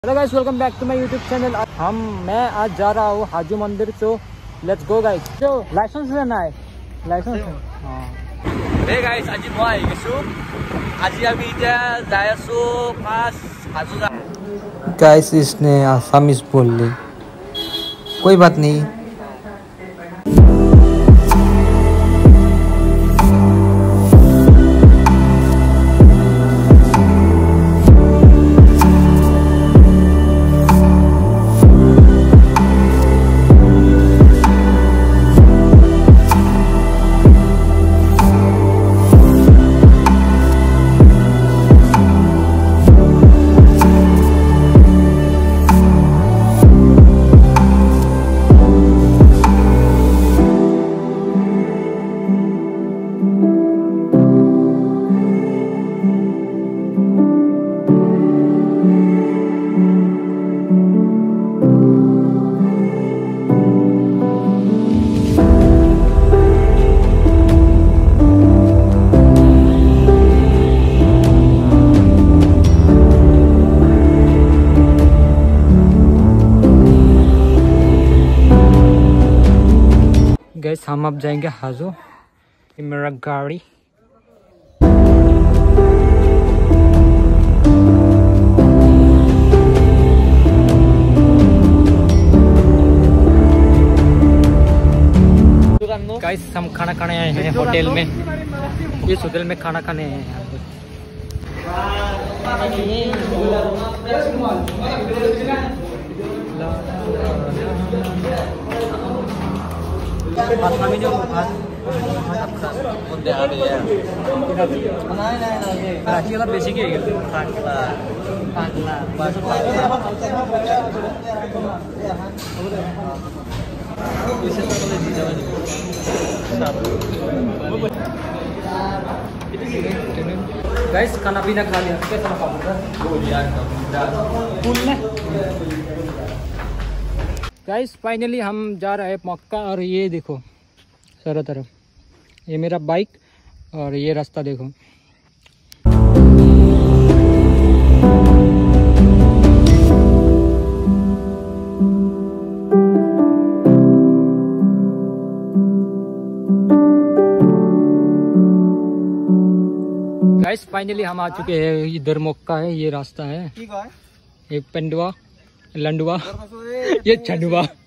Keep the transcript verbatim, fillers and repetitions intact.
Hello guys, welcome back to my YouTube channel. हम मैं आज जा रहा हूँ हाजू मंदिर, तो लेट्स गो गाइस। तो लाइसेंस लेना है, लाइसेंस। हाँ हे गाइस, आज मैं आइगेछु। आज आमी इता जायछु पास हाजू जा। गाइस इसने आसामीज बोल ली, कोई बात नहीं। गाइस, हम अब जाएंगे हाजू। ये मेरा गाड़ी। गाइस, हम खाना खाने आए हैं होटल में। इस होटल में खाना खाने आए हैं। बेसिक गाइस, खाना पीना खा लिया। गाइस, फाइनली हम जा रहे हैं मक्का। और ये देखो चारों तरफ, ये मेरा बाइक और ये रास्ता देखो। गाइस, फाइनली हम आ चुके हैं। इधर मक्का है, ये रास्ता है। ये पेंडुआ लंडुआ ये छंडुआ।